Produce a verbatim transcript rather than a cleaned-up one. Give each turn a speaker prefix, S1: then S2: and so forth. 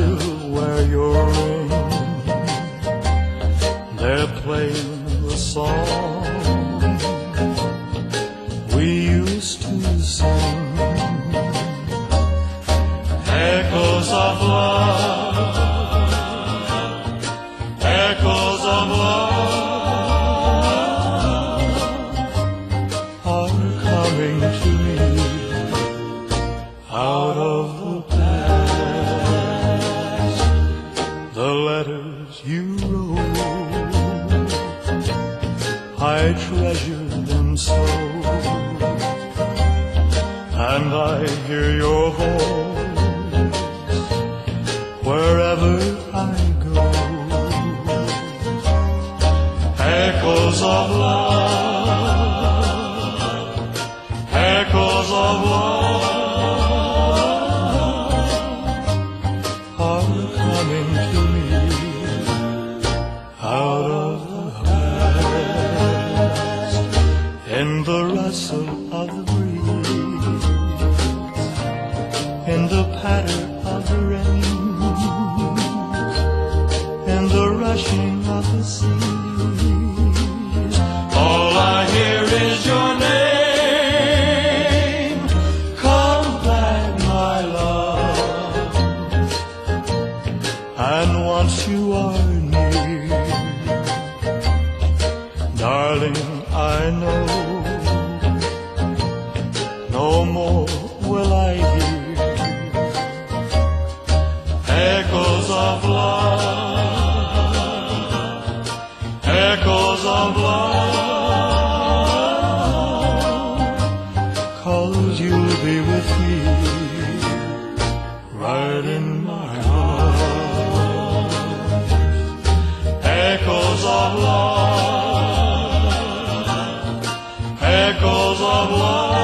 S1: still wear your ring. They're playing the song we used to sing. Echoes of love, echoes of love are coming to me out of the past. The letters you wrote, I treasure them so, and I hear your voice wherever I go. Echoes of love, echoes of love are coming to me out of the past. In the rustle of the breeze, in the patter of the rain, in the rushing of the seas, all I hear is your name. Come back, my love, and once you are near, darling, I know no more will I hear echoes of love, echoes of love, 'cause you'll be with me right in my arms. Echoes of love, echoes of love